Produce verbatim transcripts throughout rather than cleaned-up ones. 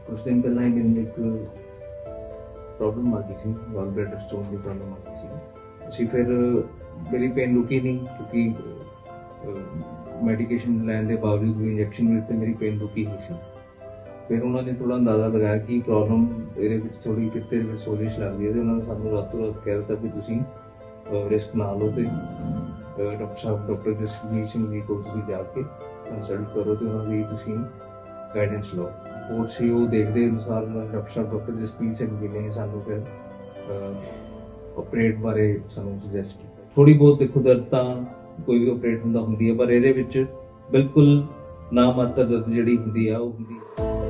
कुछ दिन पहला ही मैंने एक प्रॉब्लम आ गई सी, गॉल ब्लैडर स्टोन की प्रॉब्लम आ गई सी। ਅਸੀਂ ਫਿਰ ਮੇਰੀ पेन रुकी नहीं क्योंकि ਮੈਡੀਕੇਸ਼ਨ ਲੈਣ ਦੇ ਬਾਵਜੂਦ ਵੀ ਇੰਜੈਕਸ਼ਨ ਵੀ ਦਿੱਤੇ, ਮੇਰੀ पेन रुकी नहीं सी। ਫਿਰ ਉਹਨਾਂ ਨੇ ਥੋੜਾ ਅੰਦਾਜ਼ਾ ਲਗਾਇਆ ਕਿ ਪ੍ਰੋਬਲਮ ਇਹਦੇ ਵਿੱਚ ਥੋੜੀ ਕਿਤੇ ਵਿੱਚ ਸੋਜਿਸ਼ ਲੱਗਦੀ ਹੈ ਤੇ ਉਹਨਾਂ ਨੇ ਸਾਨੂੰ ਰਾਤੋਂ ਰਾਤ ਕਹਿ ਦਿੱਤਾ ਵੀ ਤੁਸੀਂ ਰਿਸਕ ਨਾ ਲਓ ਤੇ ਡਾਕਟਰ ਸਾਹਿਬ ਡਾਕਟਰ ਜਸਮੀਤ ਸਿੰਘ ਜੀ ਕੋਲ ਤੁਸੀਂ ਜਾ ਕੇ ਕੰਸਲਟ ਕਰੋ ਤੇ ਉਹਨਾਂ ਦੀ ਤੁਸੀਂ गाइडेंस लो। रिपोर्ट से वो देखते अनुसार डॉक्टर साहब डॉक्टर जसमीत सिंह जी ने सानू फिर ऑपरेट बारे सानू सुजैसट किया। थोड़ी बहुत देखो दर्द तो कोई भी ऑपरेट हुंदा हुंदी है, पर इहदे विच बिल्कुल ना मात्र दर्द जिहड़ी हुंदी है वो हुंदी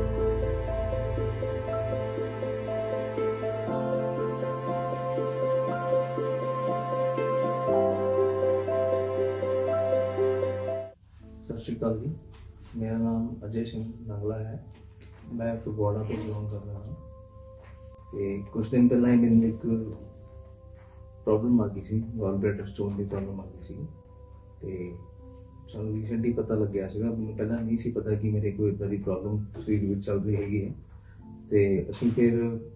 सत श्री अकाल जी। मेरा नाम अजय सिंह नंगला है, मैं फगवाड़ा तो बिलोंग कर रहा हूँ। तो कुछ दिन पहला ही मैंने एक प्रॉब्लम आ गई सी, गॉल ब्लैडर स्टोन की प्रॉब्लम आ गई सी। तो सानू रीसेंटली पता लग गया सीगा, मैंने पहला नहीं सी पता कि मेरे कोई इदां दी प्रॉब्लम शरीर में चल रही हैगी है। तो असीं फिर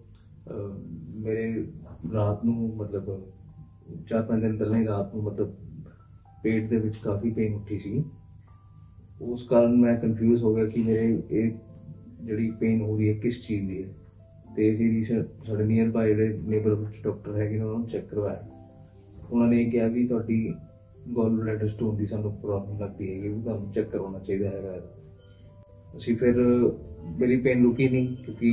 मेरे रात नूं मतलब चार पाँच दिन पहले ही रात नूं मतलब पेट दे विच काफ़ी पेन उठी सी। उस कारण मैं कन्फ्यूज़ हो गया कि मेरे एक जड़ी पेन हो रही है किस चीज़ की है। तो जी साढ़े नियर बाय जो नेबरहुड डॉक्टर है उन्होंने चेक करवाया, उन्होंने ये कहा भी तुहाडी गॉल ब्लैडर स्टोन की सानू प्रॉब्लम लगती है, भी तुहानू चेक करवाना चाहिए है। असीं फिर मेरी पेन रुकी नहीं क्योंकि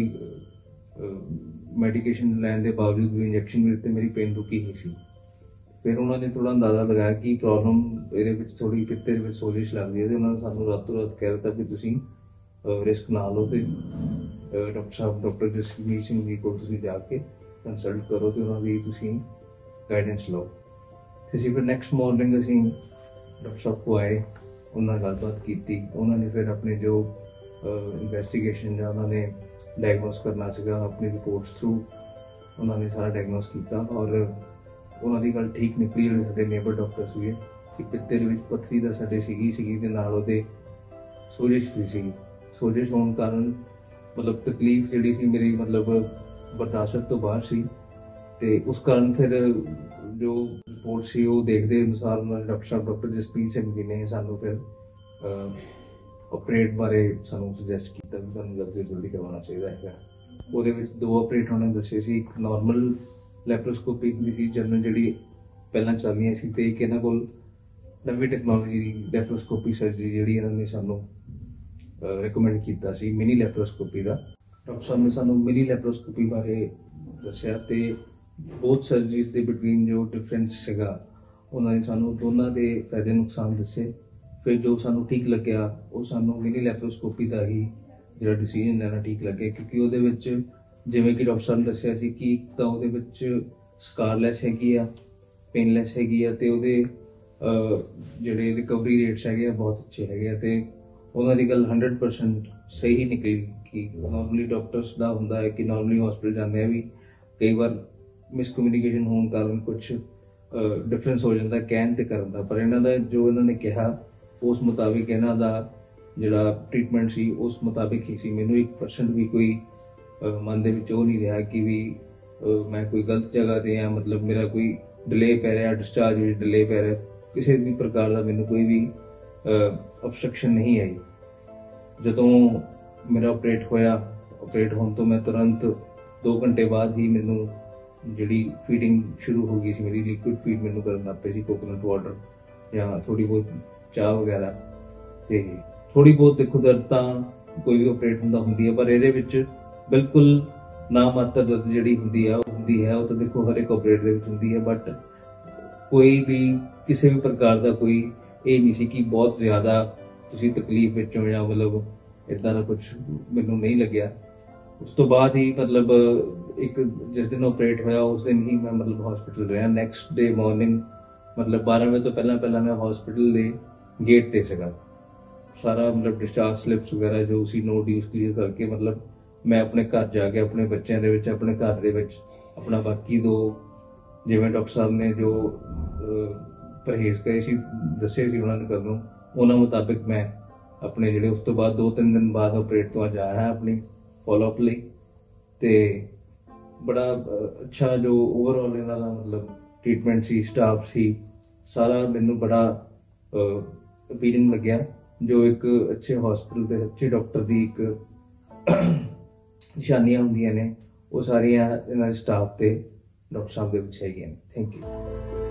मैडिकेशन लैन के बावजूद भी इंजैक्शन भी दिते, मेरी पेन रुकी नहीं सी। फिर उन्होंने थोड़ा अंदाज़ा लगाया कि प्रॉब्लम ये थोड़ी पित्ते में सोजिश लगती है तो उन्होंने सानू रातों रात कह दिता भी तुसीं रिस्क ना लो तो डॉक्टर साहब डॉक्टर जसमीत सिंह जी को तुसीं जाके कंसल्ट करो तो उन्होंने तुसीं गाइडेंस लो। तो असीं फिर नैक्सट मॉर्निंग असीं डॉक्टर साहब को आए, उन्होंने गलबात की, उन्होंने फिर अपने जो इन्वेस्टिगेशन या उन्होंने डायग्नोस करना सीगा अपनी रिपोर्ट्स थ्रू उन्होंने सारा डायग्नोस किया और उन्होंने गल ठीक निकली। जो साडे नेबर डॉक्टर सीगे कि पित्ते दे विच पत्थरी दा साडे सीगी सीगी ते नाल ओहदे सोजिश भी सी। सोजिश होने कारण मतलब तकलीफ जिहड़ी सी मेरी मतलब बर्दाश्त तो बाहर सी। ते उस कारण फिर जो रिपोर्ट सी वो देखते अनुसार डॉक्टर साहब डॉक्टर जसमीत सिंह जी ने सानू फिर ऑपरेट बारे सानू सुजैसट किया भी तुहानू जल्दी जल्दी करवाना चाहिए है। ਉਹਦੇ ਵਿੱਚ ਦੋ ਆਪਰੇਟ ਉਹਨਾਂ ਨੇ ਦੱਸੇ ਸੀ, ਇੱਕ ਨਾਰਮਲ ਲੈਪਰੋਸਕੋਪੀ ਹੁੰਦੀ ਸੀ ਜਨਰਲ ਜਿਹੜੀ ਪਹਿਲਾਂ ਚੱਲਦੀਆਂ ਸੀ, ਤੇ ਇੱਕ ਇਹਨਾਂ ਕੋਲ ਨਵੀਂ ਟੈਕਨੋਲੋਜੀ ਦੀ ਲੈਪਰੋਸਕੋਪੀ ਸਰਜਰੀ ਜਿਹੜੀ ਇਹਨਾਂ ਨੇ ਸਾਨੂੰ ਰਿਕਮੈਂਡ ਕੀਤਾ ਸੀ ਮਿਨੀ ਲੈਪਰੋਸਕੋਪੀ ਦਾ। ਡਾਕਟਰ ਸਾਹਿਬ ਨੇ ਸਾਨੂੰ ਮਿਨੀ ਲੈਪਰੋਸਕੋਪੀ ਬਾਰੇ ਦੱਸਿਆ ਤੇ ਬਹੁਤ ਸਰਜਰੀਜ਼ ਦੇ ਬਿਟਵੀਨ ਜੋ ਡਿਫਰੈਂਸ ਸੀਗਾ ਉਹਨਾਂ ਨੇ ਸਾਨੂੰ ਦੋਨਾਂ ਦੇ ਫਾਇਦੇ ਨੁਕਸਾਨ ਦੱਸੇ। ਫਿਰ ਜੋ ਸਾਨੂੰ ਠੀਕ ਲੱਗਿਆ ਉਹ ਸਾਨੂੰ ਮਿਨੀ ਲੈਪਰੋਸਕੋਪੀ ਦਾ ਹੀ ਜਿਹੜਾ ਡਿਸੀਜਨ ਲੈਣਾ ਠੀਕ ਲੱਗਿਆ, ਕਿਉਂਕਿ ਉਹਦੇ ਵਿੱਚ ਜਿਵੇਂ ਕਿ ਡਾਕਟਰ ਸਾਹਿਬ ਨੇ ਦੱਸਿਆ ਸੀ ਕਿ ਇੱਕ ਤਾਂ ਉਹਦੇ ਵਿੱਚ ਸਕਾਰਲੈਸ ਹੈਗੀ ਆ, ਪੇਨਲੈਸ ਹੈਗੀ ਆ, ਤੇ ਉਹਦੇ ਜਿਹੜੇ ਰਿਕਵਰੀ ਰੇਟਸ ਹੈਗੇ ਆ ਬਹੁਤ ਅੱਛੇ ਹੈਗੇ ਆ। ਤੇ ਉਹਨਾਂ ਦੀ ਗੱਲ ਹੰਡਰਡ ਪਰਸੈਂਟ ਸਹੀ ਨਿਕਲੀ ਕਿ ਨੋਰਮਲੀ ਡਾਕਟਰਸ ਦਾ ਹੁੰਦਾ ਹੈ ਕਿ ਨੋਰਮਲੀ ਹਸਪੀਟਲ ਜਾਂਦੇ ਆ ਵੀ ਕਈ ਵਾਰ ਮਿਸਕਮਿਊਨੀਕੇਸ਼ਨ ਹੋਣ ਕਾਰਨ ਕੁਛ ਡਿਫਰੈਂਸ ਹੋ ਜਾਂਦਾ ਕਹਿਣ ਤੇ ਕਰਨ ਦਾ, ਪਰ ਇਹਨਾਂ ਦਾ ਜੋ ਇਹਨਾਂ ਨੇ ਕਿਹਾ ਉਸ ਮੁਤਾਬਿਕ ਇਹਨਾਂ ਦਾ ਜਿਹੜਾ ਟ੍ਰੀਟਮੈਂਟ ਸੀ ਉਸ ਮੁਤਾਬਿਕ ਹੀ ਸੀ। ਮੈਨੂੰ ਇੱਕ ਪਰਸੈਂਟ ਵੀ ਕੋਈ ਮਨ ਦੇ ਵਿੱਚ ਉਹ ਨਹੀਂ ਰਿਹਾ ਕਿ ਵੀ ਮੈਂ ਕੋਈ ਗਲਤ ਜਗ੍ਹਾ ਤੇ ਆ, ਮਤਲਬ ਮੇਰਾ ਕੋਈ ਡਿਲੇ ਪੈ ਰਿਹਾ, ਡਿਸਚਾਰਜ ਵਿੱਚ ਡਿਲੇ ਪੈ ਰਿਹਾ, ਕਿਸੇ ਵੀ ਪ੍ਰਕਾਰ ਦਾ ਮੈਨੂੰ ਕੋਈ ਵੀ ਅਬਸਟਰਕਸ਼ਨ ਨਹੀਂ ਆਈ। ਜਦੋਂ ਮੇਰਾ ਆਪਰੇਟ ਹੋਇਆ, ਆਪਰੇਟ ਹੋਣ ਤੋਂ ਮੈਂ ਤੁਰੰਤ ਦੋ ਘੰਟੇ ਬਾਅਦ ਹੀ ਮੈਨੂੰ ਜਿਹੜੀ ਫੀਡਿੰਗ ਸ਼ੁਰੂ ਹੋ ਗਈ ਸੀ, ਮੇਰੀ ਲਿਕੁਇਡ ਫੀਡ ਮੈਨੂੰ ਕਰਨ ਲੱਗ ਪਈ ਸੀ, ਕੋਕੋਨਟ ਵਾਟਰ ਜਾਂ ਥੋੜੀ ਬਹੁਤ ਚਾਹ ਵਗੈਰਾ। ਤੇ ਥੋੜੀ ਬਹੁਤ ਦੇਖੋ ਦਰਦ ਤਾਂ ਕੋਈ ਵੀ ਆਪਰੇਟ ਹੁੰਦਾ ਹੁੰਦੀ ਹੈ, ਪਰ ਇਹਦੇ ਵਿੱਚ ਬਿਲਕੁਲ ਨਾ ਮਾਤਰ ਦਰਦ ਜਿਹੜੀ ਹੁੰਦੀ ਆ ਉਹ ਹੁੰਦੀ ਹੈ। ਉਹ ਤਾਂ ਦੇਖੋ ਹਰ ਇੱਕ ਆਪਰੇਟ ਦੇ ਵਿੱਚ ਹੁੰਦੀ ਹੈ, ਬਟ ਕੋਈ ਵੀ ਕਿਸੇ ਵੀ ਪ੍ਰਕਾਰ ਦਾ ਕੋਈ ਇਹ ਨਹੀਂ ਸੀ ਕਿ ਬਹੁਤ ਜ਼ਿਆਦਾ ਤੁਸੀਂ ਤਕਲੀਫ ਵਿੱਚੋਂ ਜਾਂ ਮਤਲਬ ਇੱਦਾਂ ਦਾ ਕੁਛ ਮੈਨੂੰ ਨਹੀਂ ਲੱਗਿਆ। ਉਸ ਤੋਂ ਬਾਅਦ ਹੀ ਮਤਲਬ ਇੱਕ ਜਿਸ ਦਿਨ ਆਪਰੇਟ ਹੋਇਆ ਉਸ ਦਿਨ ਹੀ ਮੈਂ ਮਤਲਬ ਹਸਪੀਟਲ ਰਿਹਾ। ਨੈਕਸਟ ਡੇ ਮਾਰਨਿੰਗ ਮਤਲਬ ਬਾਰਾਂ ਵਜੇ ਤੋਂ ਪਹਿਲਾਂ ਪਹਿਲਾਂ ਮੈਂ ਹਸਪੀਟਲ ਦੇ ਗੇਟ ਤੇ ਸੀਗਾ। ਸਾਰਾ ਮਤਲਬ ਡਿਸਚਾਰਜ ਸਲਿਪਸ ਵਗੈਰਾ ਜੋ ਸੀ ਨੋ ਡਿਊਸ ਕਲੀਅਰ ਕਰਕੇ ਮਤਲਬ ਮੈਂ ਆਪਣੇ ਘਰ ਜਾ ਕੇ ਆਪਣੇ ਬੱਚਿਆਂ ਦੇ ਵਿੱਚ ਆਪਣੇ ਘਰ ਦੇ ਵਿੱਚ ਆਪਣਾ ਬਾਕੀ ਦੋ ਜਿਵੇਂ ਡਾਕਟਰ ਸਾਹਿਬ ਨੇ ਜੋ ਪਰਹੇਜ਼ ਕਰੇ ਸੀ ਦੱਸੇ ਸੀ ਉਹਨਾਂ ਨੇ ਕਰਨ ਨੂੰ, ਉਹਨਾਂ ਮੁਤਾਬਿਕ ਮੈਂ ਆਪਣੇ ਜਿਹੜੇ ਉਸ ਤੋਂ ਬਾਅਦ ਦੋ ਤਿੰਨ ਦਿਨ ਬਾਅਦ ਆਪਰੇਟ ਤੋਂ ਅੱਜ ਆਇਆ ਆਪਣੀ ਫੋਲੋਅਪ ਲਈ। ਤੇ ਬੜਾ ਅਹ, ਅੱਛਾ ਜੋ ਓਵਰਆਲ ਇਹਨਾਂ ਦਾ ਮਤਲਬ ਟ੍ਰੀਟਮੈਂਟ ਸੀ, ਸਟਾਫ ਸੀ, ਸਾਰਾ ਮੈਨੂੰ ਬੜਾ ਅਪੀਲਿੰਗ ਲੱਗਿਆ, ਜੋ ਇੱਕ ਅੱਛੇ ਹਸਪੀਟਲ ਤੇ ਅੱਛੇ ਡਾਕਟਰ ਦੀ ਇੱਕ ਨਿਸ਼ਾਨੀਆਂ ਹੁੰਦੀਆਂ ਨੇ, ਉਹ ਸਾਰੀਆਂ ਇਹਨਾਂ ਦੇ ਸਟਾਫ ਤੇ ਡਾਕਟਰ ਸਾਹਿਬ ਦੇ ਵਿੱਚ ਹੈਗੀਆਂ ਨੇ। Thank you.